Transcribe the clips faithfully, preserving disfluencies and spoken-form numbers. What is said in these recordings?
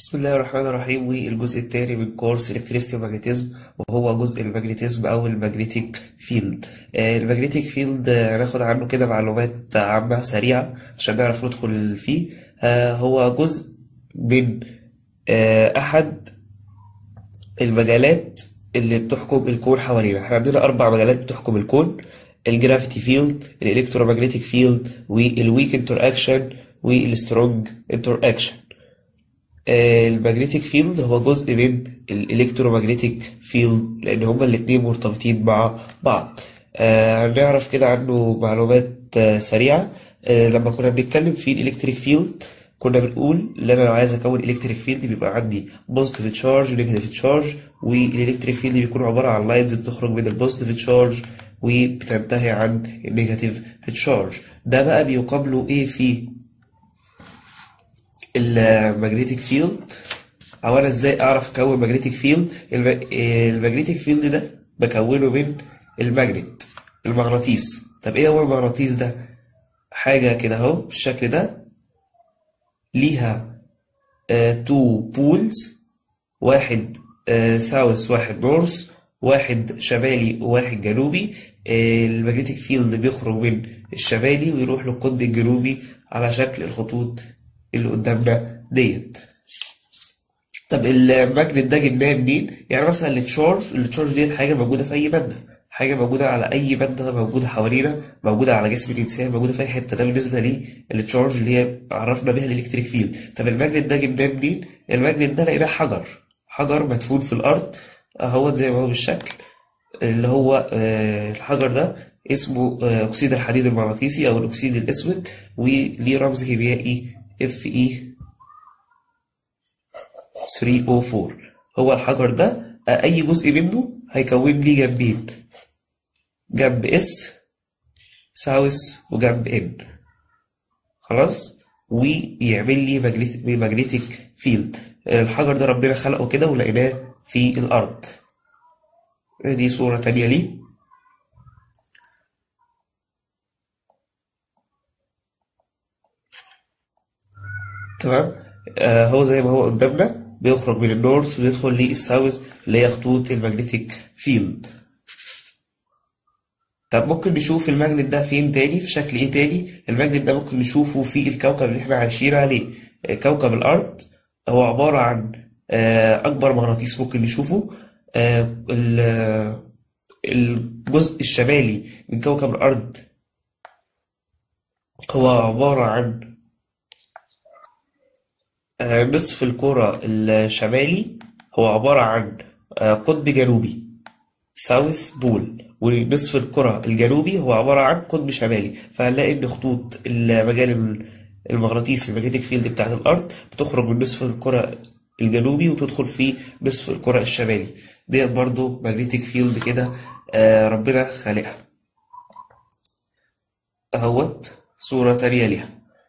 بسم الله الرحمن الرحيم. والجزء الثاني من كورس الكتريستي وماجنتيزم، وهو جزء الماجنتيزم او الماجنتيك فيلد. الماجنتيك فيلد هناخد عنه كده معلومات عامة سريعة عشان نعرف ندخل فيه. آه، هو جزء من آه، احد المجالات اللي بتحكم الكون حوالينا. احنا عندنا اربع مجالات بتحكم الكون: الجرافيتي فيلد، الالكترومagnetic فيلد، والويك انتر اكشن، والسترونج انتر اكشن. المagnetic فيلد هو جزء من الالكترومagnetic فيلد لان هما الاتنين مرتبطين مع بعض. آه، هنعرف كده عنه معلومات آه، سريعة. آه، لما كنا بنتكلم في الالكتريك فيلد كنا بنقول ان انا لو عايز اكون الكتريك فيلد بيبقى عندي بوزيتيف تشارج ونيجاتيف تشارج، والالكتريك فيلد بيكون عبارة عن لاينز بتخرج من البوزيتيف تشارج وبتنتهي عند النيجاتيف تشارج. ده بقى بيقابله ايه في المagnetic فيلد؟ او انا ازاي اعرف اكون magnetic فيلد؟ المagnetic فيلد ده بكونه من الماجنت، المغناطيس. طب ايه هو المغناطيس ده؟ حاجة كده اهو بالشكل ده، ليها تو بولز، واحد ساوث واحد نورث، واحد شمالي وواحد جنوبي. المagnetic فيلد بيخرج من الشمالي ويروح للقطب الجنوبي على شكل الخطوط اللي قدامنا ديت. طب الماجنت ده جبناه منين؟ يعني مثلا التشارج التشارج ديت حاجه موجوده في اي ماده، حاجه موجوده على اي ماده موجوده حوالينا، موجوده على جسم الانسان، موجوده في اي حته. ده بالنسبه لي التشارج اللي هي عرفنا بيها الالكتريك فيلد. طب الماجنت ده جبناه منين؟ الماجنت ده لقيناه حجر حجر مدفون في الارض اهوت زي ما هو بالشكل اللي هو آه، الحجر ده اسمه آه، اكسيد الحديد المغناطيسي او الاكسيد الاسود، وليه رمز كيميائي اف اي ثلاثمية وأربعة. هو الحجر ده آه، اي جزء منه هيكون لي جنبين، جنب اس ساوث وجنب ان. خلاص، ويعمل لي ماجنتيك فيلد. الحجر ده ربنا خلقه كده ولقيناه في الارض. دي صورة تانية ليه. تمام. آه هو زي ما هو قدامنا بيخرج من النورث ويدخل للساوث اللي هي خطوط الماجنتيك فيلد. طب ممكن نشوف الماجنت ده فين تاني؟ في شكل ايه تاني؟ الماجنت ده ممكن نشوفه في الكوكب اللي احنا عايشين عليه، آه، كوكب الارض. هو عبارة عن آه، اكبر مغناطيس ممكن نشوفه. آه، ال- آه، الجزء الشمالي من كوكب الارض هو عبارة عن آه، نصف الكرة الشمالي هو عبارة عن آه، قطب جنوبي ساوث بول، ونصف الكرة الجنوبي هو عبارة عن قطب شمالي. فهنلاقي إن خطوط المجال المغناطيسي المagnetic فيلد بتاعت الأرض بتخرج من نصف الكرة الجنوبي وتدخل في نصف الكرة الشمالي. ديت برضو magnetic فيلد كده آه ربنا خالقها. أهوت صورة تانية ليها.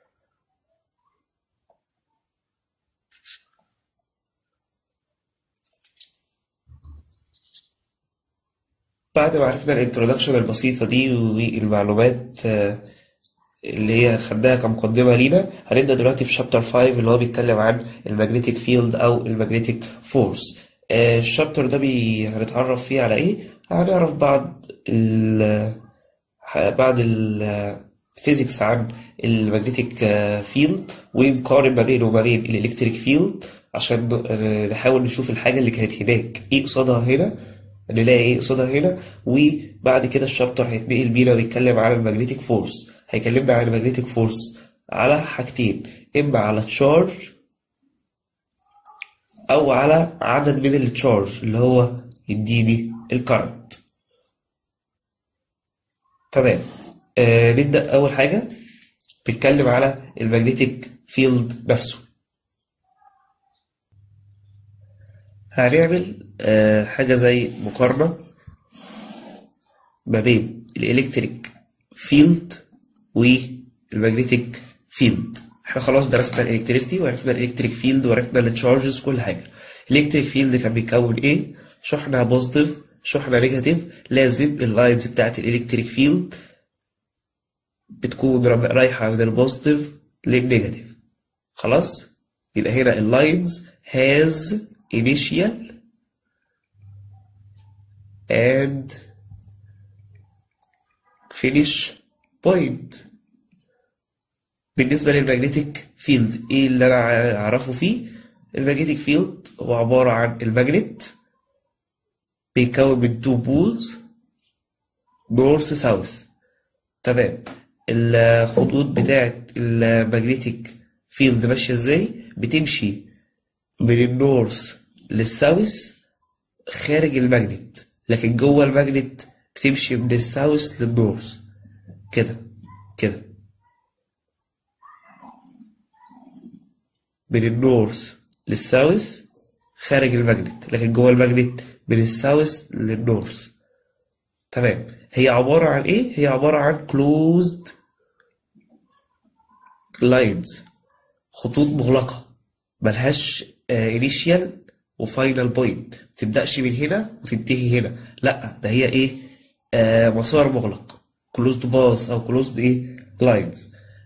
بعد ما عرفنا الانترودكشن البسيطة دي والمعلومات آه، اللي هي خدناها كمقدمة لينا، هنبدأ دلوقتي في شابتر خمسة اللي هو بيتكلم عن المagnetic فيلد أو المagnetic فورس. الشابتر ده بي... هنتعرف فيه على إيه؟ هنعرف بعض ال بعض الفيزيكس عن المagnetic فيلد، ونقارن ما بينه وما بين الإلكتريك فيلد عشان ن- نحاول نشوف الحاجة اللي كانت هناك إيه قصادها هنا، نلاقي ايه قصادها هنا. وبعد كده الشابتر هيتنقل بينا ويتكلم عن المagnetic فورس. هيكلمنا عن المagnetic فورس على حاجتين: اما على تشارج او على عدد من التشارج اللي هو يديني الكرنت. تمام. آه نبدأ أول حاجة نتكلم على المagnetic فيلد نفسه. هنعمل آه حاجة زي مقارنة ما بين الإلكتريك فيلد والمagnetic فيلد. احنا خلاص درسنا الالكتريستي وعرفنا الالكتريك فيلد وعرفنا التشارجز كل حاجه. الالكتريك فيلد كان بيكون ايه؟ شحنه بوزيتيف شحنه نيجاتيف. لازم اللاينز بتاعت الالكتريك فيلد بتكون رايحه من البوزيتيف للنيجاتيف. خلاص، يبقى هنا اللاينز has initial and finish point. بالنسبة للمagnetic field ايه اللي انا اعرفه فيه؟ المagnetic field هو عبارة عن المagnet بيتكون من two poles north south. تمام. الخطوط بتاعت المagnetic field ماشية ازاي؟ بتمشي من النورث للساوث خارج المagnet، لكن جوه المagnet بتمشي من الساوث للنورث كده كده، من النورث للساوث خارج المagnet، لكن جوه المagnet من الساوث للنورث. تمام. هي عبارة عن ايه؟ هي عبارة عن closed lines، خطوط مغلقة ملهاش initial و final point، متبدأش من هنا وتنتهي هنا، لأ ده هي ايه؟ آه مسار مغلق closed path أو closed ايه؟ lines.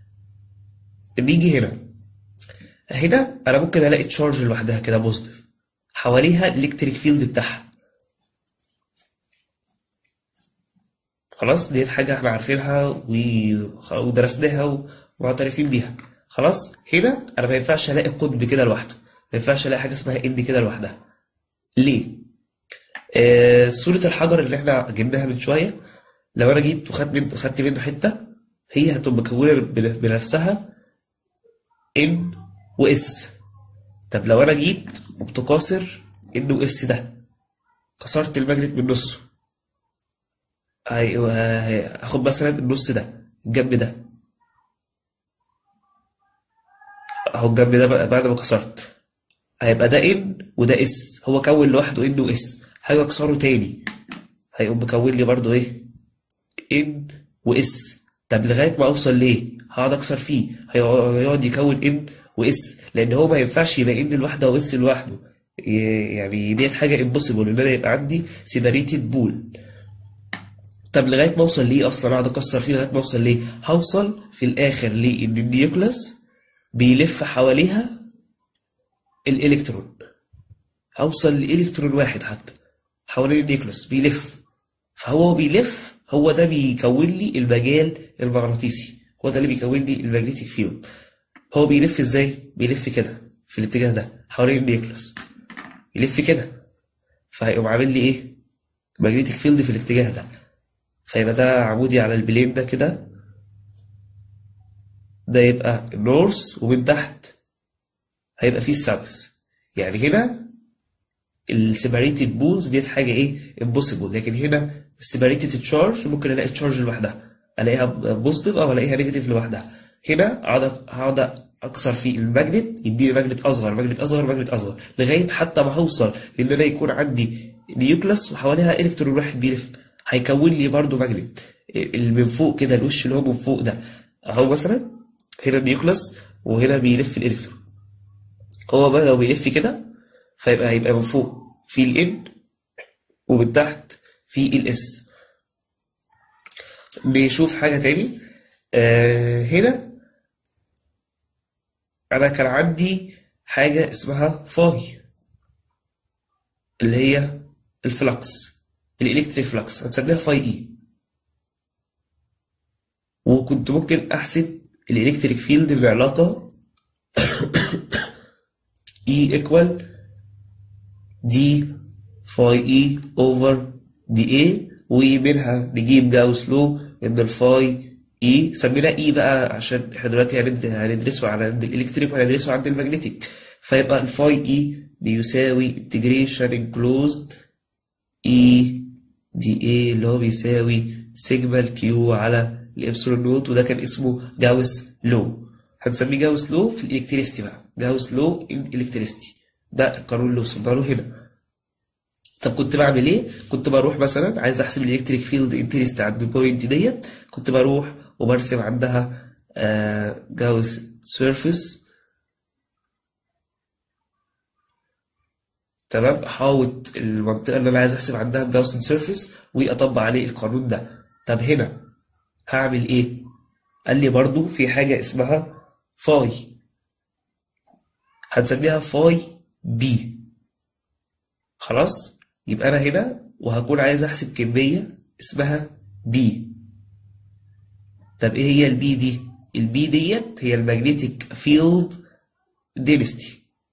نيجي هنا هنا أنا ممكن ألاقي تشارج لوحدها كده بوزيتيف حواليها الإلكتريك فيلد بتاعها. خلاص ديت حاجة احنا عارفينها ودرسناها ومعترفين بيها. خلاص هنا أنا ما ينفعش ألاقي قطب كده لوحده، ما ينفعش ألاقي حاجة اسمها إن كده لوحدها. ليه؟ آه صورة الحجر اللي احنا جبناها من شوية، لو أنا جيت وخدت منه خدت منه حتة هي هتبقى مكونة بنفسها إن وإس. طب لو أنا جيت وبتكاثر إن وإس ده، كسرت الماجنت من نصه، هاخد مثلا النص ده الجنب ده اهو، الجنب ده بعد ما كسرت هيبقى ده ان وده اس، هو كون لوحده ان واس، هاجي اكسره تاني هيقوم مكون لي برضو ايه؟ ان واس. طب لغايه ما اوصل ليه؟ هقعد اكسر فيه هيقعد يكون ان واس، لان هو ما ينفعش يبقى ان لوحده واس لوحده، يعني ديت حاجه امبوسيبل ان انا يبقى عندي سيبريتد بول. طب لغايه ما اوصل ليه اصلا اقعد اكسر فيه لغايه ما اوصل ليه؟ هوصل في الاخر ليه ان النيوكليس بيلف حواليها الالكترون، هوصل لالكترون واحد حتى حوالين النيوكليس بيلف، فهو بيلف هو ده بيكون لي المجال المغناطيسي، هو ده اللي بيكون لي الماجنتيك فيلد. هو بيلف ازاي؟ بيلف كده في الاتجاه ده حوالين النيوكليس، يلف كده فهيقوم عامل لي ايه؟ ماجنتيك فيلد في الاتجاه ده، فيبقى ده عمودي على البلين ده كده، ده يبقى النورث ومن تحت هيبقى فيه الساوث. يعني هنا السيبريتد بولز ديت حاجه ايه؟ امبوسيبل. لكن هنا السيبريتد تشارج ممكن الاقي تشارج لوحدها، الاقيها بوزيتيف او الاقيها نيجاتيف لوحدها. هنا اقعد هقعد اكسر في الماجنت يديني ماجنت اصغر ماجنت اصغر ماجنت اصغر لغايه حتى ما هوصل لان انا يكون عندي نيوكليس وحواليها الكترون واحد بيلف، هيكون لي برضو ماجنت اللي من فوق كده، الوش اللي هو من فوق ده اهو، مثلا هنا النيوكليس وهنا بيلف الالكترون، هو بقى لو بيلف كده فيبقى هيبقى من فوق في الان ومن تحت في الاس. نشوف حاجة تاني. آه هنا انا كان عندي حاجة اسمها فاي اللي هي الفلكس، الالكتريك فلكس هنسميها فاي اي، وكنت ممكن احسب الالكتريك فيلد بالعلاقة E equal دي فاي اي اوفر دي اي، ومنها نجيب جاوس لو ان الفاي اي سميناه اي بقى عشان احنا دلوقتي هندرسه على الالكتريك وهندرسه عند المagnetic، فيبقى الفاي اي بيساوي انتجريشن انكلوزد اي دي اي اللي هو بيساوي سيجما الكيو على الابسلون نوت، وده كان اسمه جاوس لو، هنسميه جاوس لو في الالكتريستي بقى، جاوس لو ان الكتريستي، ده القانون اللي وصلنا له هنا. طب كنت بعمل ايه؟ كنت بروح مثلا عايز احسب الالكتريك فيلد انترست عند البوينت ديت، كنت بروح وبرسم عندها آه جاوس سيرفيس، تمام، احاوط المنطقه اللي انا عايز احسب عندها جاوس سيرفيس واطبق عليه القانون ده. طب هنا هعمل ايه؟ قال لي برضو في حاجه اسمها فاي، هنسميها فاي بي. خلاص، يبقى انا هنا وهكون عايز احسب كمية اسمها بي. طب ايه هي البي دي؟ البي ديت هي المagnetic field density،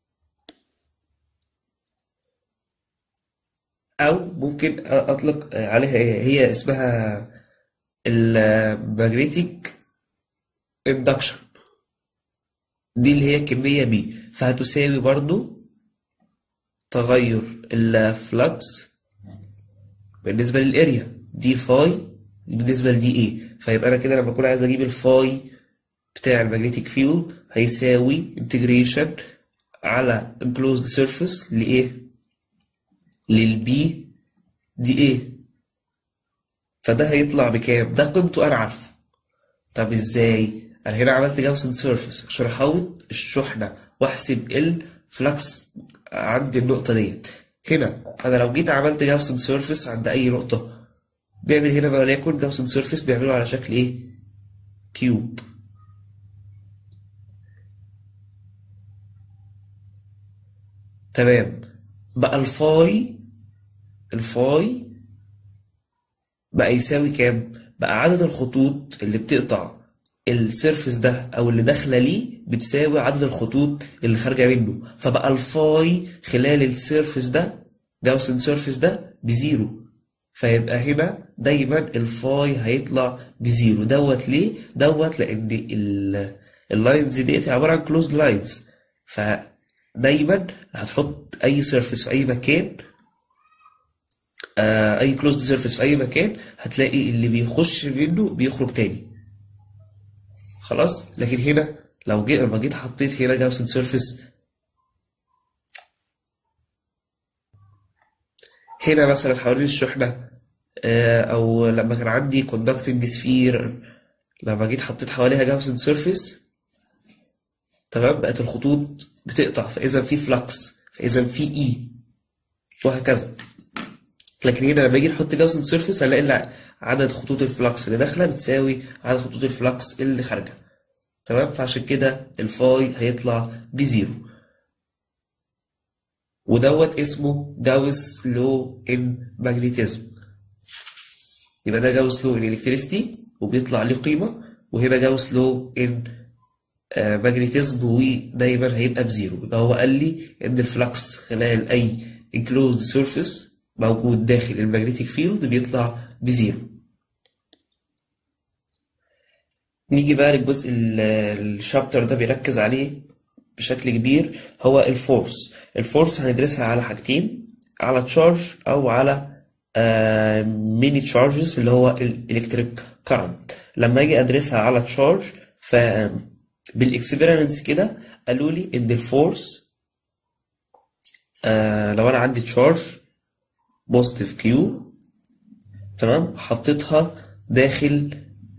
او ممكن اطلق عليها ايه، هي اسمها المagnetic induction، دي اللي هي الكمية بي. فهتساوي برضو تغير الفلكس بالنسبة للاريا دي فاي بالنسبة لدي ايه. فيبقى انا كده لما اكون عايز اجيب الفاي بتاع المagnetic field هيساوي integration على enclosed surface لايه، للبي دي ايه. فده هيطلع بكام؟ ده قيمته انا عارفه. طب ازاي؟ انا هنا عملت جاوسن سيرفيس عشان احوط الشحنه واحسب الفلكس عند النقطه ديت. هنا انا لو جيت عملت جاوسن سيرفيس عند اي نقطه، نعمل هنا بقى وليكن جاوسن سيرفيس نعمله على شكل ايه؟ كيوب. تمام. بقى الفاي الفاي بقى يساوي كام؟ بقى عدد الخطوط اللي بتقطع السيرفس ده او اللي داخله ليه بتساوي عدد الخطوط اللي خارجه منه. فبقى الفاي خلال السيرفس ده جاوسن سيرفس ده بزيرو. فيبقى هنا دايما الفاي هيطلع بزيرو. دوت ليه؟ دوت لان اللاينز ديت عباره عن كلوزد لاينز. فدايما هتحط اي سيرفس في اي مكان، آه اي كلوزد سيرفيس في اي مكان، هتلاقي اللي بيخش منه بيخرج تاني. خلاص. لكن هنا لو جيت لما جيت حطيت هنا جاوسن سيرفيس هنا مثلا حوالين الشحنه، آه او لما كان عندي كوندكتنج سفير لما جيت حطيت حواليها جاوسن سيرفيس، تمام، بقت الخطوط بتقطع، فاذا في فلكس، فاذا في اي، وهكذا. لكن هنا لما اجي نحط جاوسن سيرفيس هنلاقي ان عدد خطوط الفلكس اللي داخله بتساوي عدد خطوط الفلكس اللي خارجه. تمام. فعشان كده الفاي هيطلع بزيرو. ودوت اسمه جاوس لو ان ماجنتيزم. يبقى ده جاوس لو ان الكتريستي وبيطلع ليه قيمه، وهنا جاوس لو ان ماجنتيزم ودايما هيبقى بزيرو. يبقى هو قال لي ان الفلكس خلال اي enclosed surface موجود داخل المagnetic فيلد بيطلع بزيرو. نيجي بقى للجزء الشابتر ده بيركز عليه بشكل كبير، هو الفورس. الفورس هندرسها على حاجتين، على تشارج او على ميني تشارجز اللي هو الالكتريك كارنت. لما اجي ادرسها على تشارج ف بالاكسبيرمنتس كده قالوا لي ان الفورس آه لو انا عندي تشارج بوزيتيف كيو، تمام، حطيتها داخل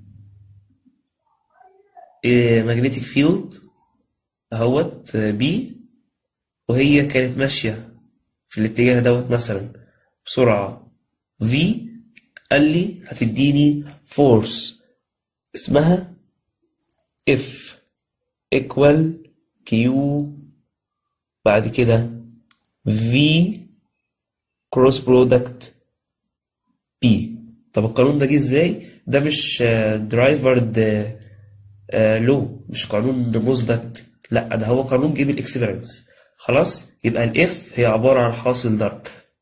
ماجنتيك فيلد اهوت بي، وهي كانت ماشيه في الاتجاه دوت مثلا بسرعه في، قال لي هتديني فورس اسمها اف ايكوال كيو بعد كده في كروس برودكت بي. طب القانون ده جه ازاي؟ ده مش درايفرد لو، مش قانون مثبت، لا ده هو قانون جه بالاكسبيرمنتس. خلاص. يبقى الاف هي عباره عن حاصل ضرب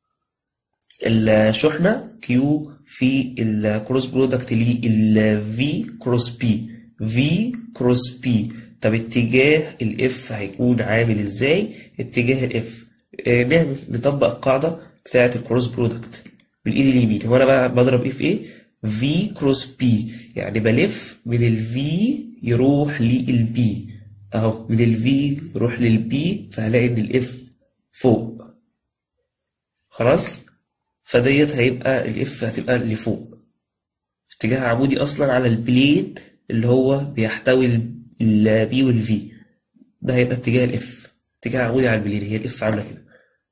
الشحنه كيو في الكروس برودكت للفي كروس بي، في كروس بي. طب اتجاه الاف هيكون عامل ازاي؟ اتجاه الاف آه نعمل نطبق القاعده بتاعه الكروس برودكت بالايد اليمين. هو انا بقى بضرب ايه في ايه؟ في كروس بي، يعني بلف من الفي يروح للبي اهو، من الفي يروح للبي، فهلاقي ان الاف فوق. خلاص. فديت هيبقى الاف هتبقى لفوق، اتجاه عمودي اصلا على البلين اللي هو بيحتوي البي والفي. ده هيبقى اتجاه الاف، اتجاه عمودي على البلين، هي الاف عامله كده.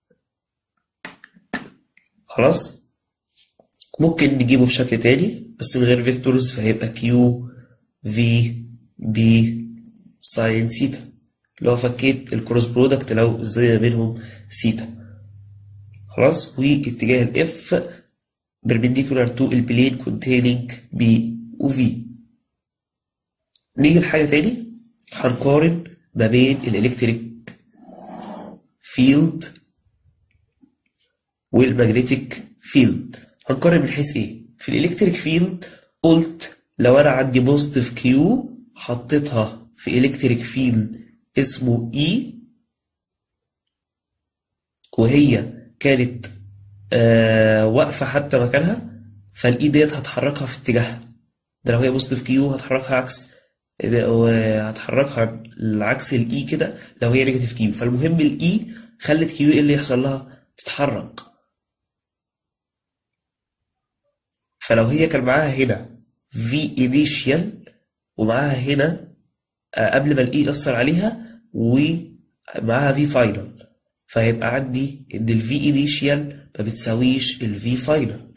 خلاص. ممكن نجيبه بشكل تاني بس من غير فيكتورز، فهيبقى كيو في بي ساين سيتا، لو فكيت الكروس برودكت لو الزاوية بينهم سيتا. خلاص. واتجاه الاف perpendicular to البلين containing B و V. نيجي لحاجة تاني، هنقارن ما بين الالكتريك فيلد والمagnetic فيلد. هنقارن من حيث ايه؟ في الالكتريك فيلد قلت لو انا عندي بوزيتيف كيو حطيتها في الكتريك فيلد اسمه E وهي كانت آه واقفة حتى مكانها، فالاي ديت هتحركها في اتجاهها. ده لو هي بوزيتيف كيو هتحركها عكس، هتحركها العكس الاي كده لو هي نيجاتيف كيو. فالمهم الاي خلت كيو ايه اللي يحصل لها؟ تتحرك. فلو هي كان معاها هنا في انيشيال ومعاها هنا آه قبل ما الاي يأثر عليها ومعاها في فاينل، فهيبقى عندي ان الفي انيشيال ما بتساويش الفي فاينل.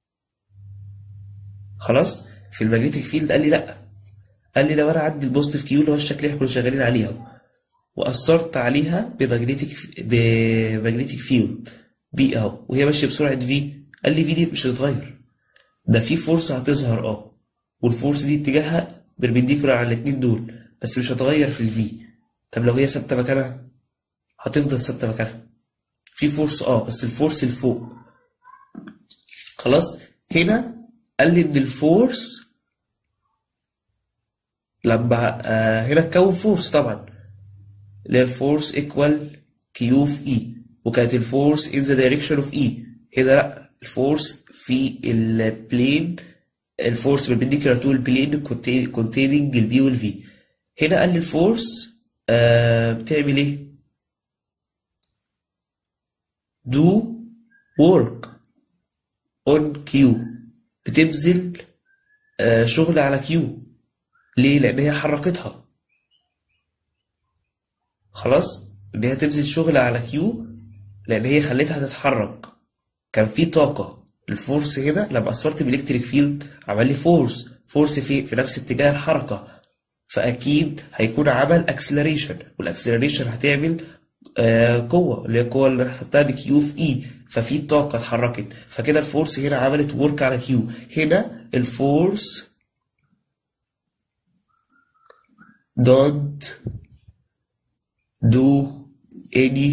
خلاص. في المagnetic فيلد قال لي لا، قال لي لو انا عندي البوزيتيف كيو اللي هو الشكل اللي احنا كنا شغالين عليها واثرت عليها بمagnetic بمagnetic فيلد بي اهو وهي ماشيه بسرعه في، قال لي في دي مش هتتغير، ده في فورس هتظهر اه والفورس دي اتجاهها بيربنديكولار على الاثنين دول بس مش هتغير في الفي. طب لو هي ثابته مكانها هتفضل ثابته مكانها، في فورس اه بس الفورس لفوق. خلاص. هنا قال لي ان الفورس لما آه هنا اتكون فورس طبعا اللي هي الفورس ايكوال كيو في اي، وكانت الفورس in the direction of E. هنا لا، الفورس في البلين، الفورس perpendicular to البلين containing البي والفي. هنا قال لي الفورس آه بتعمل ايه؟ do work on Q، بتبذل آه شغل على Q. ليه؟ لأن هي حركتها. خلاص. إن هي تبذل شغل على Q لأن هي خلتها تتحرك. كان في طاقة. الفورس هنا لما أثرت بالإلكتريك فيلد عمل لي فورس، فورس في في نفس اتجاه الحركة، فأكيد هيكون عمل أكسلريشن، والأكسلريشن هتعمل آه قوة اللي هي القوة اللي حسبتها بكيو في إي، ففي طاقة اتحركت، فكده الفورس هنا عملت ورك على كيو. هنا الفورس don't do any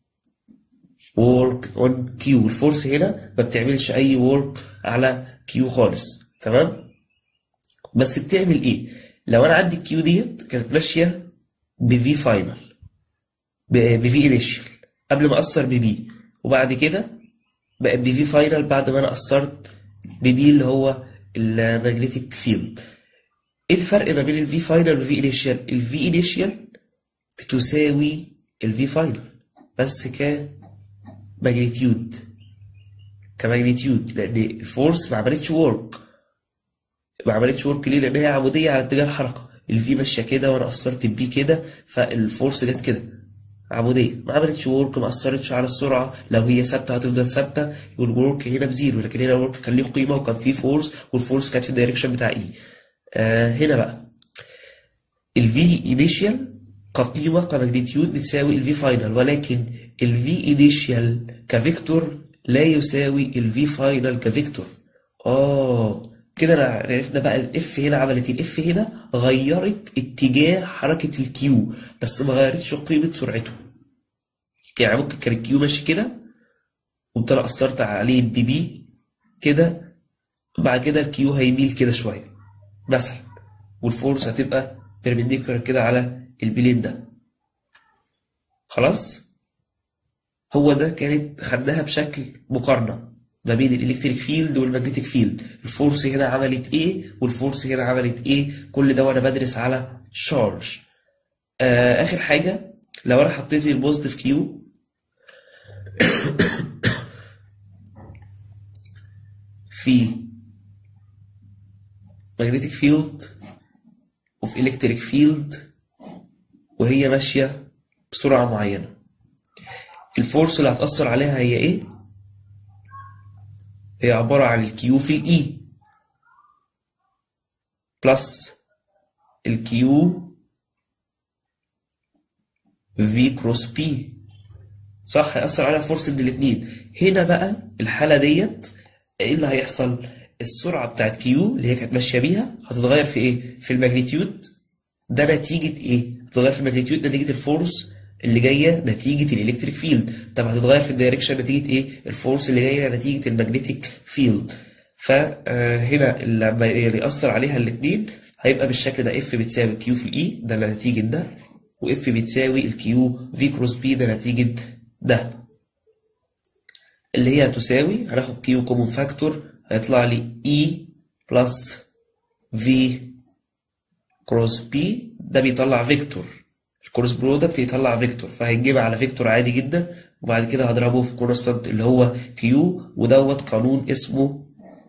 work on Q. الفورس هنا ما بتعملش أي work على Q خالص. تمام. بس بتعمل إيه؟ لو أنا عندي الكيو ديت كانت ماشية بفي فاينل بفي انيشال قبل ما أثر ببي، وبعد كده بقت بفي فاينل بعد ما أنا أثرت ببي اللي هو المagnetic فيلد. إيه الفرق ما بين الفي فاينل والفي انيشال؟ الفي انيشال بتساوي الفي فاينل بس كماجنتيود، كماجنتيود لأن الفورس ما عملتش ورك. ما عملتش ورك ليه؟ لأن هي عمودية على اتجاه الحركة. الفي ماشية كده وأنا أثرت ببي كده، فالفورس جت كده عمودية، ما عملتش ورك، ما أثرتش على السرعة. لو هي ثابتة هتفضل ثابتة، والورك هنا بزيرو، لكن هنا الورك كان ليه قيمة وكان فيه فورس، والفورس كانت في الدايركشن بتاع إي. آه هنا بقى الفي انيشال كقيمة كماجنتيود بتساوي الفي فاينل، ولكن الفي انيشال كفيكتور لا يساوي الفي فاينل كفيكتور. اه كده انا عرفنا بقى الاف هنا عملت ايه. الاف هنا غيرت اتجاه حركة الكيو بس ما غيرتش قيمة سرعته. يعني ممكن كان الكيو ماشي كده وقمت انا اثرت عليه ببي كده، بعد كده الكيو هيميل كده شوية مثلا، والفورس هتبقى بيربنديكولار كده على البلين ده. خلاص. هو ده كانت خدناها بشكل مقارنة ما بين الالكتريك فيلد والمagnetic فيلد. الفورس هنا عملت ايه والفورس هنا عملت ايه، كل ده وانا بدرس على شارج. آه اخر حاجة، لو انا حطيت البوزيتيف كيو في magnetic فيلد وفي الكتريك فيلد وهي ماشية بسرعة معينة، الفورس اللي هتأثر عليها هي ايه؟ هي عبارة عن الكيو في الاي بلس الكيو في كروس بي، صح؟ هيأثر عليها فورس من الاتنين. هنا بقى الحالة ديت ايه اللي هيحصل؟ السرعة بتاعت كيو اللي هي كانت ماشية بيها هتتغير في ايه؟ في الماجنتيود. ده نتيجة ايه؟ هتتغير في الماجنتيود نتيجة الفورس اللي جاية نتيجة الالكتريك فيلد. طب هتتغير في الدايركشن نتيجة ايه؟ الفورس اللي جاية نتيجة الماجنتيك فيلد. فهنا لما يأثر عليها الاتنين هيبقى بالشكل ده، اف بتساوي كيو في الاي ده نتيجة ده، واف بتساوي الكيو في كروس بي ده نتيجة ده، اللي هي هتساوي، هناخد كيو كومون فاكتور هيطلع لي اي بلس في كروس بي، ده بيطلع فيكتور، الكروس برودكت يطلع فيكتور، فهيتجمع على فيكتور عادي جدا، وبعد كده هضربه في كونستانت اللي هو كيو، ودوت قانون اسمه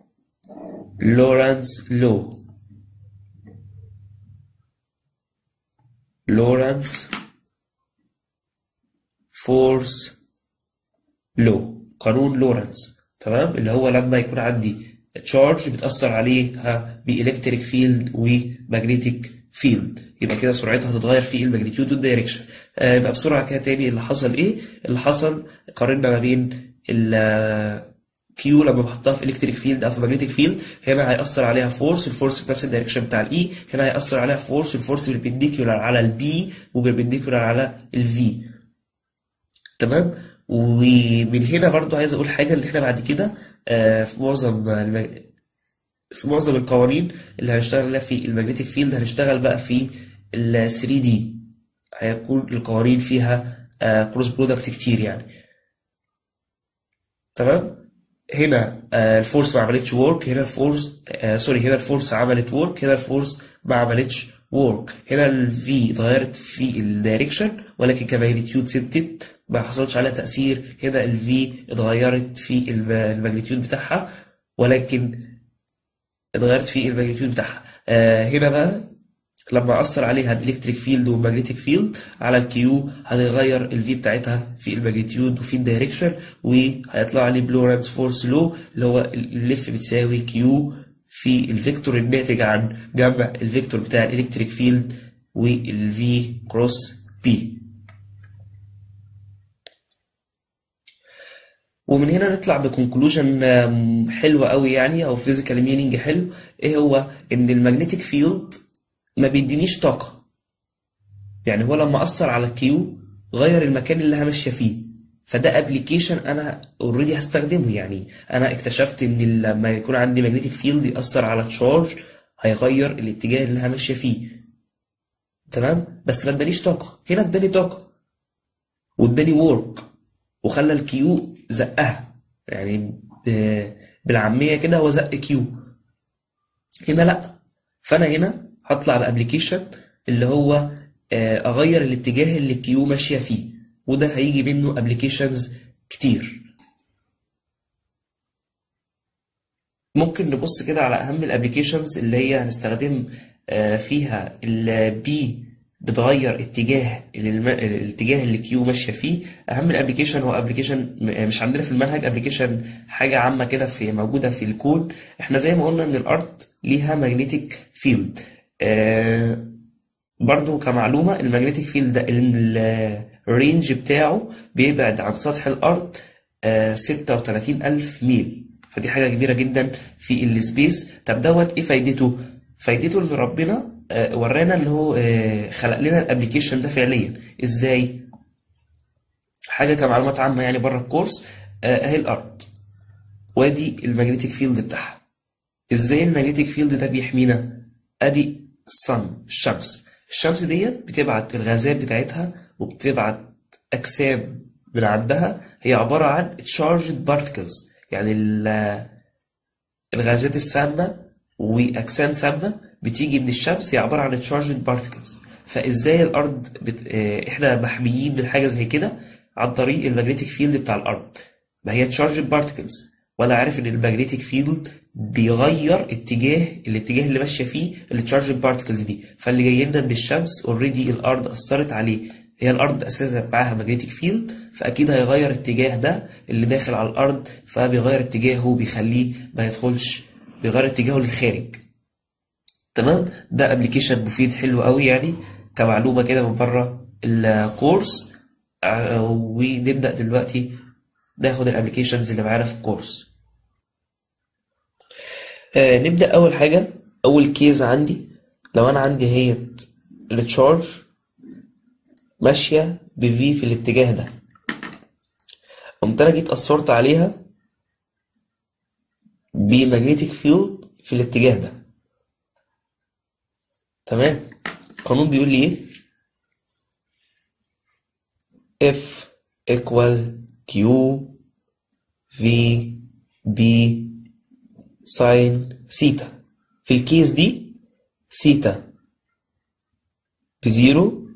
لورانس لو. لورانس فورس لو، قانون لورانس، تمام؟ اللي هو لما يكون عندي تشارج بتأثر عليها بإلكتريك فيلد وماجنتيك فيلد، يبقى كده سرعتها هتتغير في الماجنتيود والدايركشن. آه يبقى بسرعة كده تاني اللي حصل ايه؟ اللي حصل قارنا ما بين ال كيو لما بحطها في الكتريك فيلد او في ماجنتيك فيلد، هنا هيأثر عليها فورس، الفورس في نفس الدايركشن بتاع الاي، هنا هيأثر عليها فورس، الفورس بالبنديكيولار على البي وبالبنديكيولار على الفي، تمام؟ ومن هنا برضو عايز اقول حاجه، اللي احنا بعد كده آه في معظم المج... في معظم القوانين اللي هنشتغل عليها في الماجنتيك فيلد هنشتغل بقى في ال ثري دي، هيكون القوانين فيها آه كروس برودكت كتير يعني، تمام؟ هنا آه الفورس ما عملتش ورك، هنا الفورس آه سوري هنا الفورس عملت ورك، هنا الفورس ما عملتش ورك، هنا الفي اتغيرت في الدايركشن ولكن كماجنتيود ثبتت ما حصلش عليها تأثير، هنا الفي اتغيرت في الماجنتيود بتاعها ولكن اتغيرت في الماجنتيود بتاعها. آه هنا بقى لما أثر عليها بإلكتريك فيلد وماجنتيك فيلد على الكيو هتغير الفي بتاعتها في الماجنتيود وفي الدايركشن، وهيطلع لي بلورانس فورس لو اللي هو الليف بتساوي كيو في الفيكتور الناتج عن جمع الفيكتور بتاع الإلكتريك فيلد والفي كروس بي. ومن هنا نطلع بكونكلوجن حلوة قوي يعني، او فيزيكال مينينج حلو، ايه هو؟ ان الماجنتيك فيلد ما بيدينيش طاقة، يعني هو لما أثر على الكيو غير المكان اللي انا ماشيه فيه، فده ابلكيشن انا اوريدي هستخدمه. يعني انا اكتشفت ان لما يكون عندي ماجنتيك فيلد يأثر على تشارج هيغير الاتجاه اللي انا ماشيه فيه، تمام؟ بس ما ادانيش طاقة، هنا اداني طاقة واداني وورك وخلى الكيو زقها، يعني بالعامية كده هو زق كيو. هنا لا، فانا هنا هطلع بابليكيشن اللي هو اغير الاتجاه اللي الكيو ماشيه فيه، وده هيجي منه ابليكيشنز كتير. ممكن نبص كده على اهم الابليكيشنز اللي هي هنستخدم فيها البي بتغير اتجاه الاتجاه اللي كيو ماشيه فيه. اهم الابليكيشن هو ابليكيشن مش عندنا في المنهج، ابليكيشن حاجه عامه كده في موجوده في الكون. احنا زي ما قلنا ان الارض ليها ماجنتيك فيلد، آه برضو كمعلومه الماجنتيك فيلد ده الرينج بتاعه بيبعد عن سطح الارض آه ستة وتلاتين ألف ميل، فدي حاجه كبيره جدا في السبيس. طب دوت ايه فايدته؟ فايدته ان ربنا آه ورانا ان هو آه خلق لنا الابليكيشن ده فعليا. ازاي؟ حاجه كمعلومات عامه يعني بره الكورس، آه اهي الارض وادي الماجنتيك فيلد بتاعها. ازاي الماجنتيك فيلد ده بيحمينا؟ ادي الصن، الشمس الشمس ديت بتبعت الغازات بتاعتها وبتبعت اجسام من عندها، هي عباره عن charged particles، يعني الغازات السامه واجسام سامه بتيجي من الشمس، هي عباره عن charged particles. فازاي الارض بت... احنا محميين من حاجه زي كده؟ عن طريق الماجنتيك فيلد بتاع الارض. ما هي charged particles، ولا عارف ان الماجنتيك فيلد بيغير اتجاه الاتجاه اللي ماشيه فيه التشارجد بارتكلز دي، فاللي جاي لنا من الشمس اوريدي الارض اثرت عليه، هي الارض اساسا معاها ماجنتيك فيلد، فاكيد هيغير اتجاه ده اللي داخل على الارض، فبيغير اتجاهه بيخليه ما يدخلش، بيغير اتجاهه للخارج، تمام؟ ده ابلكيشن مفيد حلو قوي يعني كمعلومه كده من بره الكورس ونبدأ دلوقتي ناخد الابليكيشنز اللي معانا في الكورس. آه نبدأ أول حاجة. أول كيس عندي لو أنا عندي هي التشارج ماشية بفي في الاتجاه ده، قمت أنا جيت أثرت عليها بمagnetic فيلد في الاتجاه ده. تمام. القانون بيقول لي ايه؟ F equal Q V B ساين سيتا. في الكيس دي سيتا بزيرو،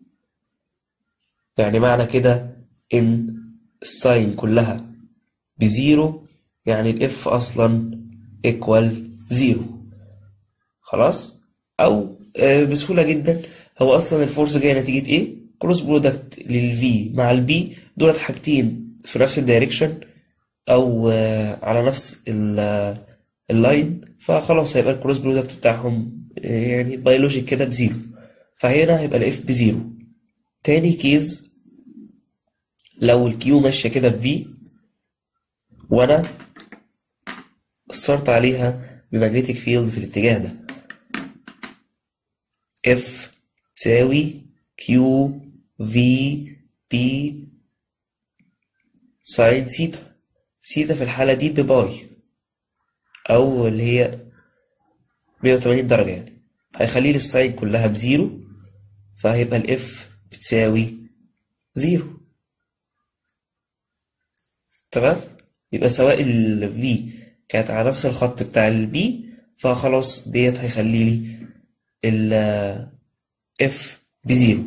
يعني معنى كده ان الساين كلها بزيرو، يعني الاف اصلا ايكوال زيرو. خلاص. او آه بسهولة جدا، هو اصلا الفورس جاية نتيجة ايه؟ كروس برودكت للفي مع البي، دولت حاجتين في نفس الدايركشن او آه على نفس اللاين، فخلاص هيبقى الكروس برودكت بتاعهم آه يعني بيولوجيك كده بزيرو، فهنا هيبقى الاف بزيرو. تاني كيز لو الكيو ماشية كده بفي وانا أثرت عليها بمagnetic فيلد في الاتجاه ده، F تساوي Q V P ساين سيتا. سيتا في الحالة دي بباي أو اللي هي مية وتمانين درجة، يعني هيخلي لي الساين كلها بزيرو، فهيبقى الإف بتساوي زيرو. تمام. يبقى سواء ال V كانت على نفس الخط بتاع ال B، فخلاص ديت هيخلي لي ال F بزيرو.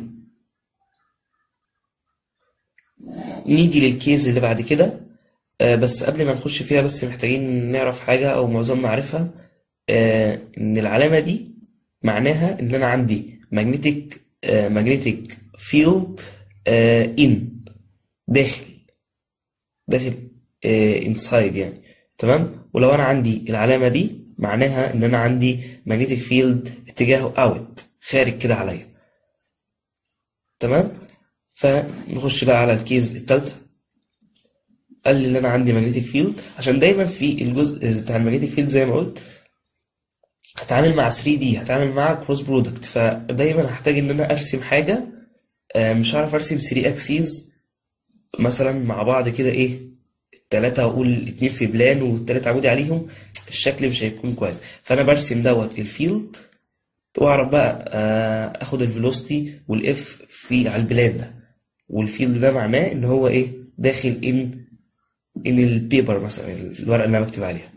نيجي للكيز اللي بعد كده. آه بس قبل ما نخش فيها بس محتاجين نعرف حاجة أو معظمنا عارفها، آه إن العلامة دي معناها إن أنا عندي magnetic آه magnetic field آه in داخل داخل آه inside يعني. تمام. ولو أنا عندي العلامة دي معناها إن أنا عندي magnetic field اتجاهه out خارج كده عليا. تمام. فنخش بقى على الكيز التالتة. قال لي ان انا عندي ماجنتيك فيلد، عشان دايما في الجزء بتاع الماجنتيك فيلد زي ما قلت هتعامل مع ثري دي، هتعامل مع كروس برودكت، فدايما هحتاج ان انا ارسم حاجه. مش هعرف ارسم ثري اكسيز مثلا مع بعض كده، ايه التلاتة اقول الاتنين في بلان والتلاتة عمودي عليهم، الشكل مش هيكون كويس. فانا برسم دوت الفيلد واعرف بقى اخد الفيلوسيتي والاف في على البلان ده، والفيلد ده معناه ان هو ايه داخل ان ان البيبر مثلا الورقه اللي انا بكتب عليها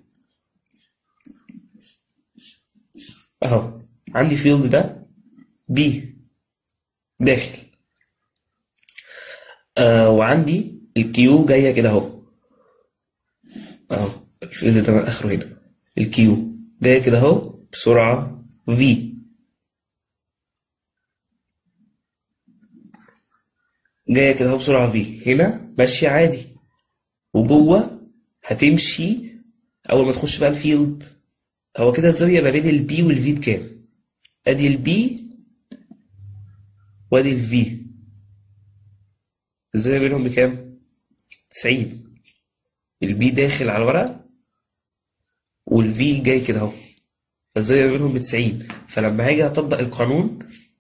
اهو. عندي فيلد ده بي داخل، آه وعندي الكيو جايه كده اهو اهو. الفيلد ده من اخره هنا، الكيو جايه كده اهو بسرعه في، جايه كده اهو بسرعه في، هنا ماشيه عادي، وجوه هتمشي اول ما تخش بقى الفيلد. هو كده الزاويه ما بين البي والفي بكام؟ ادي البي وادي الفي، الزاويه بينهم بكام؟ تسعين. البي داخل على الورقه والفي جاي كده اهو، فالزاويه بينهم بتسعين. فلما هاجي اطبق القانون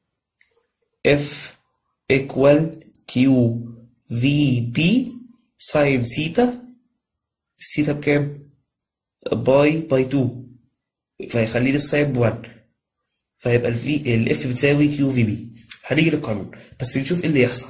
F equal Q V P ساين سيتا، السيتا بكام؟ باي باي تو، فهيخلي لي الساين بوان، فهيبقى الفي الاف بتساوي كيو في بي. هنيجي للقانون بس نشوف ايه اللي يحصل.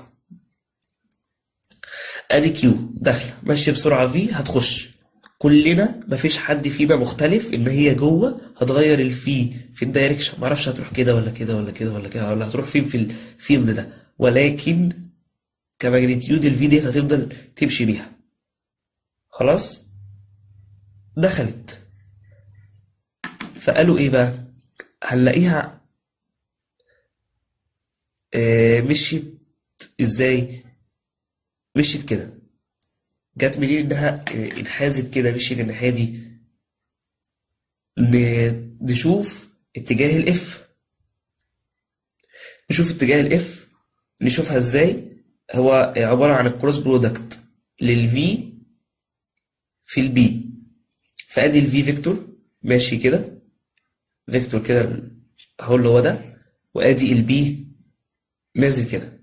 ادي كيو داخله ماشيه بسرعه في، هتخش كلنا مفيش حد فينا مختلف ان هي جوه هتغير الفي في الدايركشن، معرفش هتروح كده ولا كده ولا كده ولا كده ولا هتروح فين في الفيلد ده، ولكن كماجنتيود الفي دي هتفضل تمشي بيها. خلاص دخلت. فقالوا ايه بقى؟ هنلاقيها آه مشيت ازاي؟ مشيت كده، جت منين انها آه انحازت كده مشيت الناحيه دي. نشوف اتجاه الاف، نشوف اتجاه الاف نشوفها ازاي. هو عبارة عن الكروس برودكت للفي في البي. فادي الفي فيكتور ماشي كده، فيكتور كده اهو اللي هو ده، وادي البي نازل كده.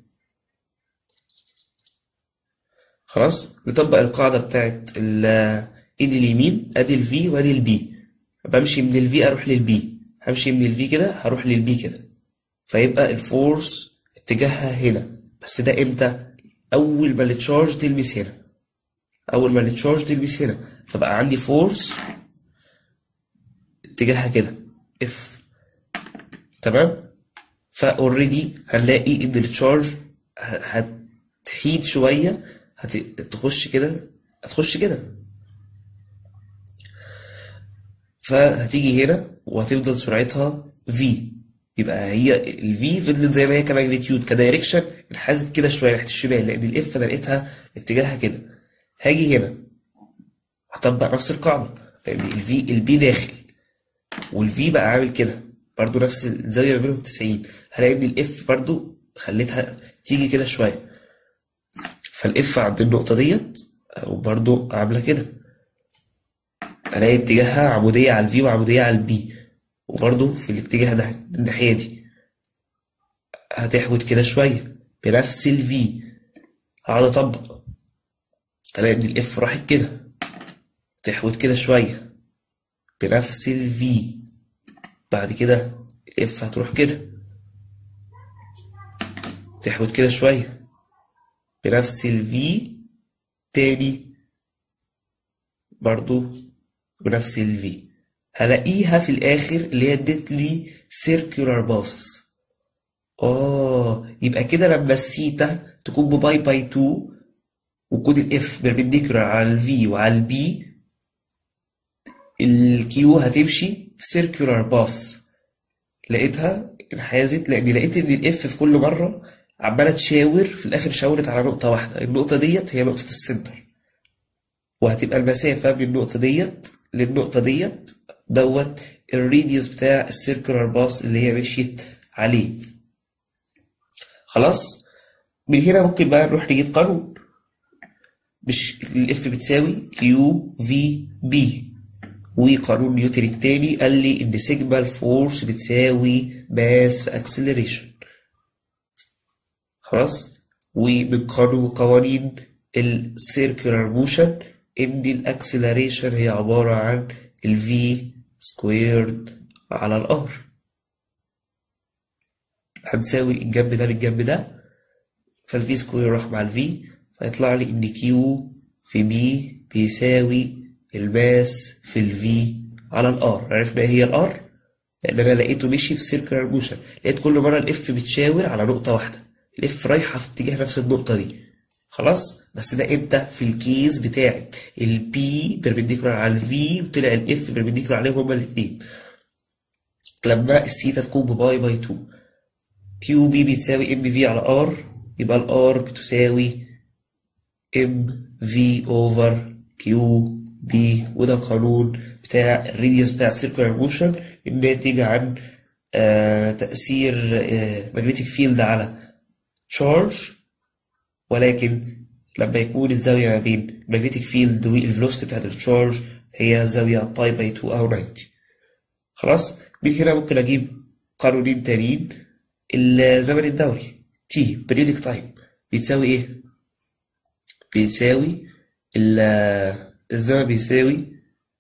خلاص نطبق القاعدة بتاعت ايدي اليمين، ادي الفي وادي البي. بمشي من الفي اروح للبي، همشي من الفي كده هروح للبي كده، فيبقى الفورس اتجاهها هنا. بس ده امتى؟ اول ما التشارج تلمس هنا، اول ما التشارج تلمس هنا، فبقى عندي فورس اتجاهها كده اف. تمام. فاوريدي هنلاقي ان التشارج هتحيد شويه، هتخش كده، هتخش كده، فهتيجي هنا وهتفضل سرعتها v. يبقى هي ال v فضلت زي ما هي كماجنتيود كدايركشن، انحازت كده شويه ناحيه الشمال، لان ال f انا لقيتها اتجاهها كده. هاجي هنا هطبق نفس القاعده، لان ال v ال b داخل، وال v بقى عامل كده برضو نفس الزاويه ما بينهم تسعين. هلاقي ان ال f برضو خليتها تيجي كده شويه، فال f عند النقطه ديت وبرضو عامله كده. الاقي اتجاهها عمودية على الفي وعمودية على البي، وبرضو في الاتجاه ده الناحية دي هتحود كده شوية بنفس الفي. هقعد اطبق، الاقي ان الاف راحت كده، تحود كده شوية بنفس الفي. بعد كده الاف هتروح كده، تحود كده شوية بنفس الفي تاني، برضو بنفس الفي. هلاقيها في الاخر اللي هي ادت لي سيركولار باص. اه يبقى كده لما الثيتا تكون بباي باي اتنين وكود الاف بيربنديكولار على الفي وعلى البي، الكيو هتمشي في سيركولار باص. لقيتها انحازت لان لقيت ان الاف في كل مره عماله تشاور، في الاخر شاورت على نقطه واحده، النقطه ديت هي نقطه السنتر، وهتبقى المسافه من النقطه ديت للنقطه ديت دوت الراديوس بتاع السيركولار باص اللي هي مشيت عليه. خلاص. من هنا ممكن بقى نروح نجيب قانون، مش الاف بتساوي كيو في بي، وقانون نيوتن التاني قال لي ان سيجما الفورس بتساوي ماس في اكسلريشن. خلاص. ومن قانون قوانين السيركولار موشن ان الاكسلريشن هي عبارة عن الفي سكويرد على الار. هنساوي الجنب ده بالجنب ده، فالفي سكوير راح مع الفي، فيطلع لي ان كيو في بي بيساوي الماس في الفي على الار. عرفنا ايه هي الار؟ لان انا لقيته مشي في سيركلر موشن، لقيت كل مره الاف بتشاور على نقطه واحده، الاف رايحه في اتجاه نفس النقطه دي. خلاص. بس ده امتى؟ في الكيس بتاعت البي بيربنديكولار على الفي وطلع الاف بيربنديكولار عليهم هما الاثنين، لما الثيتا تكون بباي باي اتنين. كيو بي بتساوي ام في على ار، يبقى الار بتساوي ام في اوفر كيو بي. وده قانون بتاع الراديوس بتاع السيركولار موشن الناتج عن آه تأثير ماجنتيك آه فيلد على تشارج، ولكن لما يكون الزاوية ما بين الماجنتيك فيلد والفيلوسيتي بتاعت التشارج هي زاوية باي باي اتنين أو تسعين. خلاص. من هنا ممكن أجيب قانونين تانيين. الزمن الدوري T periodic time بيتساوي ايه؟ بيتساوي الزمن بيساوي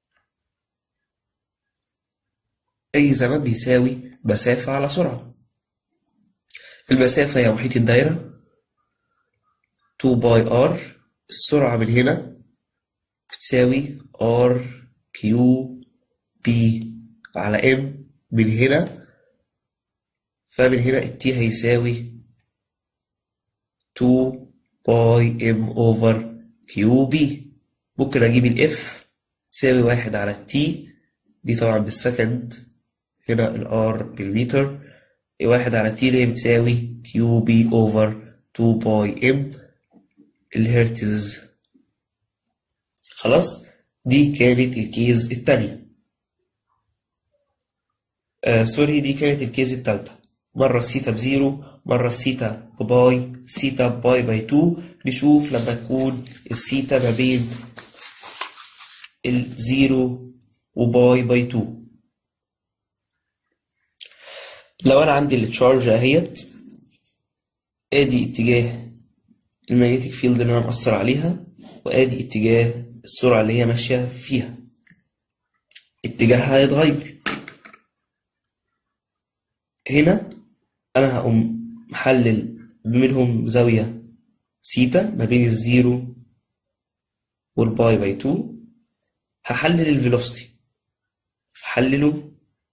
اي زمن بيساوي مسافة على سرعة. المسافة هي محيط الدايرة اتنين باي ار، السرعة من هنا بتساوي ار كيو بي على ام من هنا، فمن هنا التي هيساوي اتنين باي ام اوفر كيو بي. ممكن اجيب الاف تساوي واحد على التي، دي طبعا بالسكند، هنا الار بالمتر، واحد على التي اللي هي بتساوي كيو بي اوفر اتنين باي ام الهرتز. خلاص. دي كانت الكيز التانية. آه سوري، دي كانت الكيز التالتة. مرة الثيتا بزيرو، مرة الثيتا بباي، ثيتا باي باي اتنين. نشوف لما تكون الثيتا ما بين الزيرو وباي باي اتنين. لو انا عندي التشارج اهيت، ادي اتجاه المagnetic فيلد اللي انا مأثر عليها، وادي اتجاه السرعة اللي هي ماشية فيها. اتجاهها هيتغير. هنا انا هقوم محلل بينهم زاوية سيتا ما بين الزيرو والباي باي اتنين. هحلل الفيلوسيتي، هحلله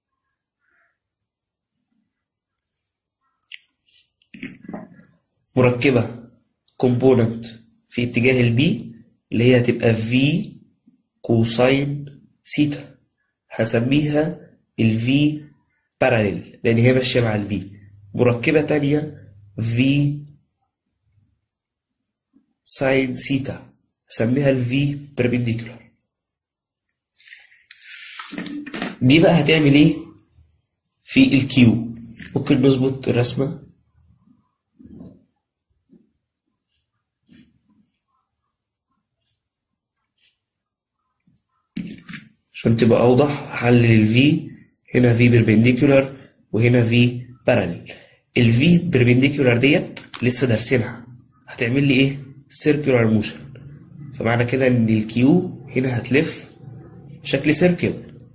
مركبة كومبوننت في اتجاه البي اللي هي هتبقى في كوساين سيتا، هسميها الفي باراليل لان هي ماشية مع البي. مركبة تانية في ساين سيتا، هسميها الفي بربنديكولار. دي بقى هتعمل ايه في الكيو؟ ممكن نظبط الرسمة عشان تبقى اوضح. هحلل الفي، هنا في بربنديكولار وهنا في باراليل. الفي بربنديكولار ديت لسه دارسينها، هتعمل لي ايه؟ سيركولار موشن. فمعنى كده ان الكيو هنا هتلف بشكل سيركل،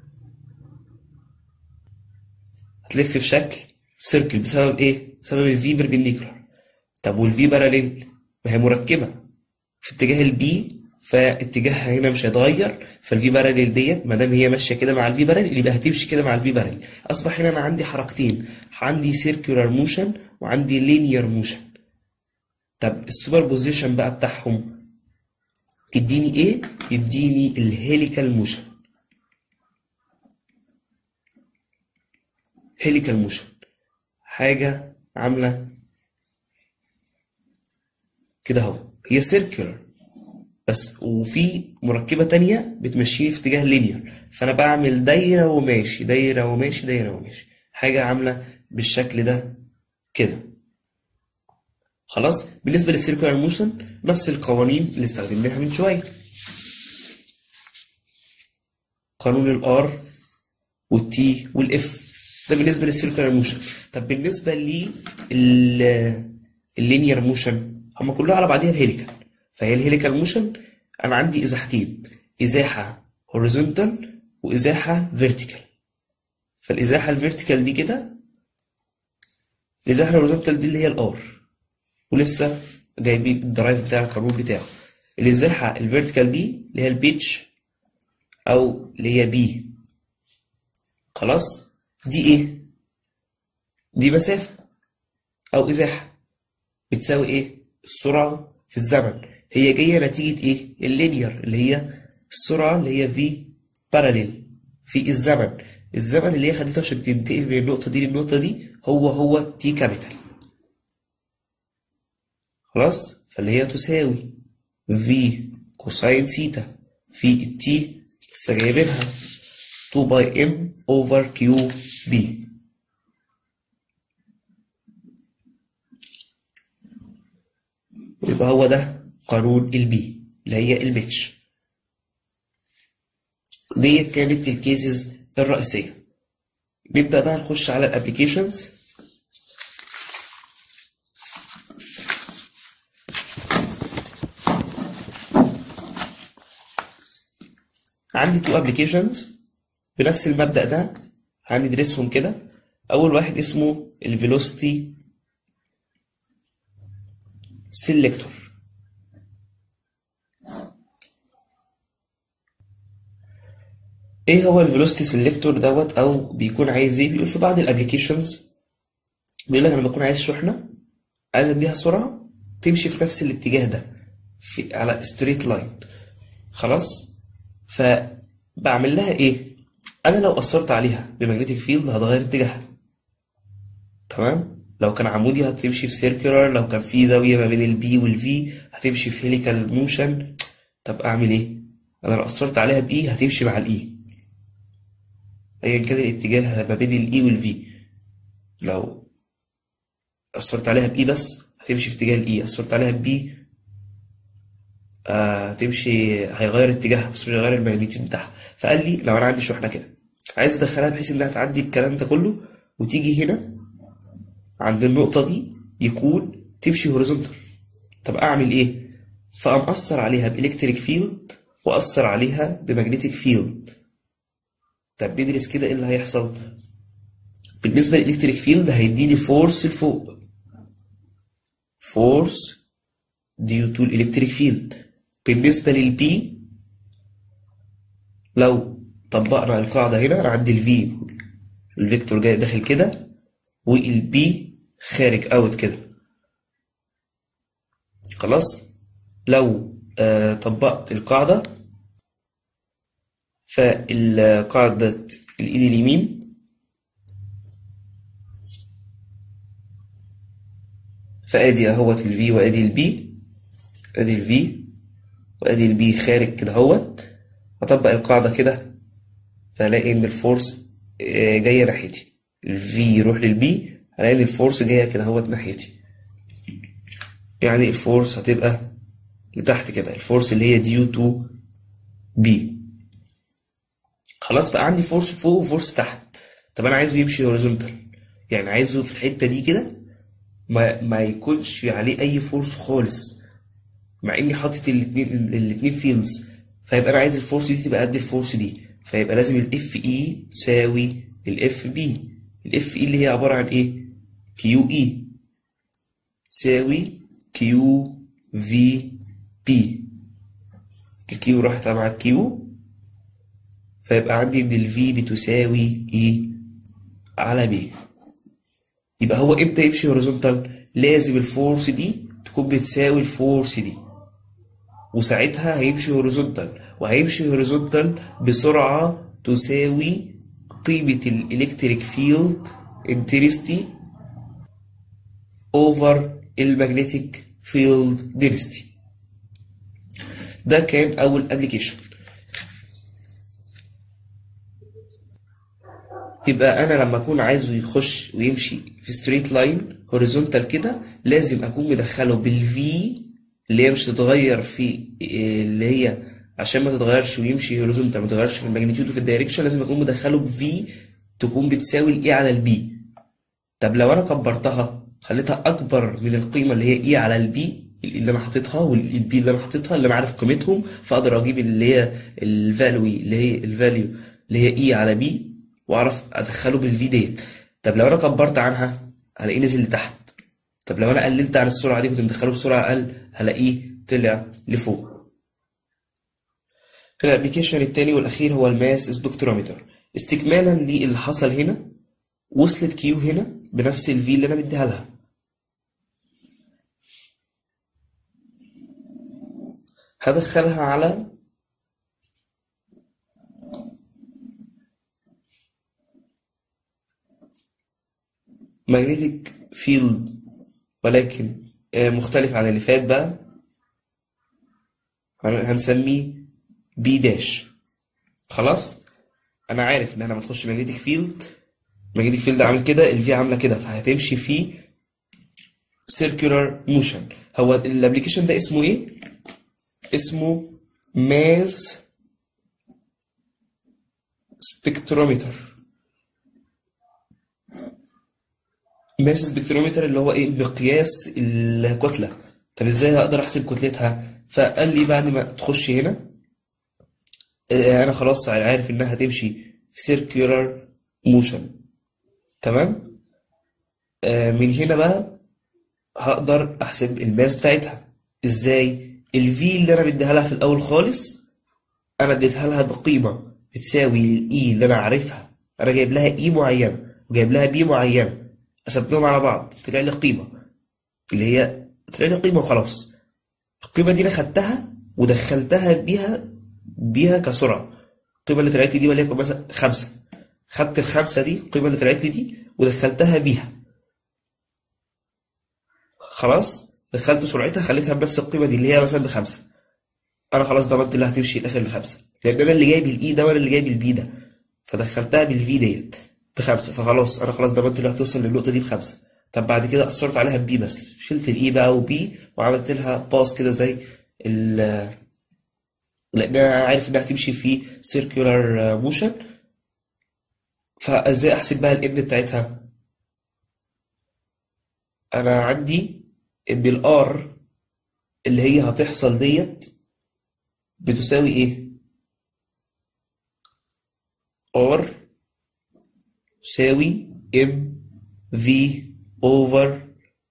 هتلف في شكل سيركل بسبب ايه؟ بسبب الفي بربنديكولار. طب والفي باراليل ما هي مركبة في اتجاه البي، فاتجاهها هنا مش هيتغير. فالفي باراليل ديت ما دام هي ماشيه كده مع الفي باراليل يبقى هتمشي كده مع الفي باراليل. اصبح هنا انا عندي حركتين، عندي سيركولار موشن وعندي لينير موشن. طب السوبر بوزيشن بقى بتاعهم يديني ايه؟ يديني الهيليكال موشن. هيليكال موشن حاجه عامله كده اهو، هي سيركولار بس، وفي مركبة تانية بتمشيني في اتجاه لينير، فأنا بعمل دايرة وماشي دايرة وماشي دايرة وماشي، حاجة عاملة بالشكل ده كده. خلاص. بالنسبة للسيركولار موشن نفس القوانين اللي استخدمناها من شوية، قانون الار والتي والاف. ده بالنسبة للسيركولار موشن. طب بالنسبة لللينير موشن هما كلها على بعضيها الهيليكال. فهي الهيليكال موشن انا عندي ازاحتين، ازاحه هوريزونتال وازاحه فيرتيكال. فالازاحه الفيرتيكال دي كده، الازاحه الهوريزونتال دي اللي هي الار، ولسه جايبين الدرايف بتاع القانون بتاعه. الازاحه الفيرتيكال دي اللي هي البيتش او اللي هي بي. خلاص. دي ايه؟ دي مسافه او ازاحه بتساوي ايه؟ السرعه في الزمن. هي جايه نتيجه ايه؟ اللينير اللي هي السرعه اللي هي في باراليل في الزمن. الزمن اللي هي خدته عشان تنتقل من النقطه دي للنقطه دي هو هو تي كابيتال. خلاص. فاللي هي تساوي في كوساين سيتا في التي لسه جايبينها اتنين باي ام اوفر كيو بي. يبقى هو ده قانون البي اللي هي البيتش. دي كانت الكيسز الرئيسية. نبدأ بقى نخش على الابليكيشنز. عندي تو ابليكيشنز بنفس المبدأ ده هندرسهم كده. أول واحد اسمه الفيلوسيتي سيلكتور. ايه هو الفيلوسيتي سيلكتور دوت، او بيكون عايز ايه؟ بيقول في بعض الابليكيشنز بيقول لك انا بكون عايز شحنه، عايز اديها سرعه تمشي في نفس الاتجاه ده في على ستريت لاين. خلاص. فبعمل لها ايه؟ انا لو اثرت عليها بمagnetic فيلد هتغير اتجاهها. تمام. لو كان عمودي هتمشي في سيركولار، لو كان في زاويه ما بين البي والفي هتمشي في هيليكال موشن. طب اعمل ايه؟ انا لو اثرت عليها باي هتمشي مع الاي ايا كان الاتجاه ما بين الاي والفي. لو اثرت عليها باي بس هتمشي في اتجاه الاي، اثرت عليها ببي آه هتمشي، هيغير اتجاهها بس مش هيغير الماجنتيود بتاعها. فقال لي لو انا عندي شحنه كده عايز ادخلها بحيث انها تعدي الكلام ده كله وتيجي هنا عند النقطه دي يكون تمشي هوريزونتال، طب اعمل ايه؟ فقام اثر عليها بالكتريك فيلد واثر عليها بمagnetic فيلد. طب ندرس كده ايه اللي هيحصل. بالنسبه للالكتريك فيلد هيديني فورس لفوق، فورس due to الالكتريك فيلد. بالنسبه للبي لو طبقنا القاعده هنا انا عندي الفي الفيكتور جاي داخل كده والبي خارج اوت كده، خلاص. لو آه طبقت القاعده فالقاعده الايد اليمين فادي اهوت الفي وادي البي، ادي الفي وادي البي خارج كده اهوت، اطبق القاعده كده فهلاقي ان الفورس جايه ناحيتي، الفي يروح للبي هلاقي ان الفورس جايه كده اهوت ناحيتي، يعني الفورس هتبقى لتحت كده، الفورس اللي هي ديو تو بي. خلاص بقى عندي فورس فوق وفورس تحت. طب انا عايزه يمشي هوريزونتال، يعني عايزه في الحته دي كده ما ما يكونش عليه اي فورس خالص، مع اني حاطط الاثنين الاثنين فيلدز، فيبقى انا عايز الفورس دي تبقى قد الفورس دي، فيبقى لازم الاف اي تساوي الاف بي. الاف اي اللي هي عباره عن ايه؟ كيو اي تساوي كيو في بي، الكيو راحت مع الكيو فيبقى عندي ان الفي بتساوي اي على بي. يبقى هو امتى يمشي هوريزونتال؟ لازم الفورس دي تكون بتساوي الفورس دي، وساعتها هيمشي هوريزونتال، وهيمشي هوريزونتال بسرعة تساوي قيمة الإلكتريك فيلد intensity over المagnetic field density. ده كان أول ابلكيشن. يبقى أنا لما أكون عايزه يخش ويمشي في ستريت لاين هوريزونتال كده لازم أكون مدخله بالفي اللي هي مش تتغير في اللي هي عشان ما تتغيرش ويمشي هوريزونتال ما تتغيرش في الماجنتيود وفي الدايركشن، لازم اكون مدخله بفي تكون بتساوي الاي على البي. طب لو انا كبرتها خليتها اكبر من القيمه اللي هي اي على البي اللي انا حاططها والبي اللي انا حاططها اللي انا عارف قيمتهم، فاقدر اجيب اللي هي الفاليو اللي هي الفاليو اللي هي اي على بي واعرف ادخله بالفي ديت. طب لو انا كبرت عنها هلاقيه نزل لتحت. طب لو انا قللت عن السرعه دي كنت مدخله بسرعه اقل هلاقيه طلع لفوق. الابلكيشن التاني والاخير هو الماس سبكترومتر. استكمالا للي حصل هنا وصلت كيو هنا بنفس الفي اللي انا مديها لها، هدخلها على ماجنتيك فيلد ولكن مختلف عن اللي فات بقى، هنسميه بي داش. خلاص انا عارف ان انا لما تخش ماجنتيك فيلد ماجنتيك فيلد عامل كده الفي عامله كده فهتمشي في سيركولار موشن. هو الابلكيشن ده اسمه ايه؟ اسمه ماس سبكترومتر. ماس سبكترومتر اللي هو ايه؟ مقياس الكتله. طب ازاي هقدر احسب كتلتها؟ فقال لي بعد ما تخش هنا انا خلاص عارف انها هتمشي في سيركولار موشن، تمام. آه من هنا بقى هقدر احسب الماس بتاعتها. ازاي؟ الفي اللي انا مديها لها في الاول خالص انا اديتها لها بقيمه بتساوي الاي اللي انا عارفها، انا جايب لها اي معينه وجايب لها بي معينه، قسمتهم على بعض طلع لي قيمه اللي هي طلع لي قيمه وخلاص. القيمه دي انا خدتها ودخلتها بيها بيها كسرعه. القيمه اللي طلعت لي دي وليكن مثلا خمسة، خدت الخمسه دي القيمه اللي طلعت لي دي ودخلتها بيها، خلاص دخلت سرعتها خليتها بنفس القيمه دي اللي هي مثلا بخمسه. انا خلاص ضمنت انها هتمشي الاخر لخمسه لان انا اللي جايب الاي ده وانا اللي جايب البي ده، فدخلتها بالفي ديت بخمسه، فخلاص انا خلاص ضمنت انها هتوصل للنقطه دي بخمسه. طب بعد كده اثرت عليها بي بس، شلت الاي بقى وبي وعملت لها باس كده زي ال، لان انا عارف انها هتمشي في سيركيولار موشن. فازاي احسب بقى الام بتاعتها؟ انا عندي ان الار اللي هي هتحصل ديت بتساوي ايه؟ ار تساوي ام في اوفر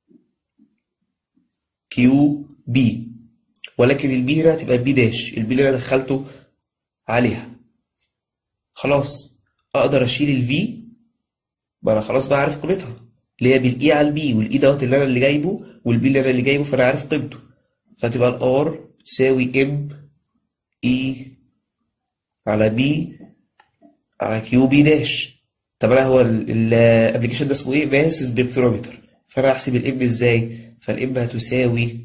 كيو بي، ولكن البي هنا هتبقى البي داش، البي اللي انا دخلته عليها. خلاص اقدر اشيل الفي، ما انا خلاص بقى عارف قيمتها اللي هي بالاي على البي، والاي دوت اللي انا اللي جايبه والبي اللي انا اللي جايبه، فانا عارف قيمته. فتبقى الار تساوي ام اي على بي على كيو بي داش. طب انا هو الابلكيشن ده اسمه ايه؟ ماس سبكترومتر. فانا هحسب الام ازاي؟ فالام هتساوي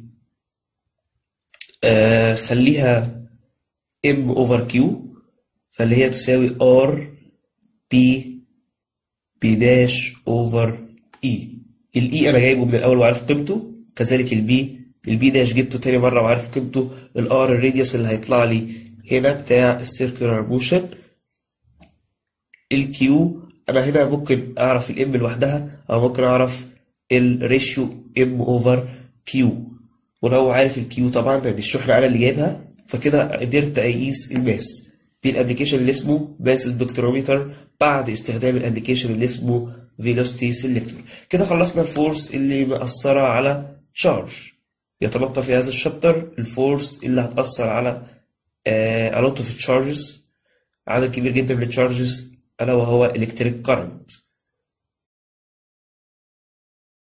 آه خليها ام اوفر كيو، فاللي هي تساوي ار بي بي داش اوفر اي. الاي انا جايبه من الاول وعارف قيمته، كذلك البي البي داش جبته تاني مره وعارف قيمته. الار الراديوس اللي هيطلع لي هنا بتاع السيركولار موشن. الكيو انا هنا ممكن اعرف الام لوحدها او ممكن اعرف الريشيو ام اوفر كيو، ولو عارف الكيو طبعا لان الشحنه انا اللي جايبها، فكده قدرت اقيس الماس بالابلكيشن اللي اسمه ماس سبكترومتر بعد استخدام الابلكيشن اللي اسمه فيلوسيتي سيلكتور. كده خلصنا الفورس اللي مأثرة على تشارج. يتبقى في هذا الشابتر الفورس اللي هتأثر على a lot of charges، عدد كبير جدا من التشارجز، ألا وهو electric current.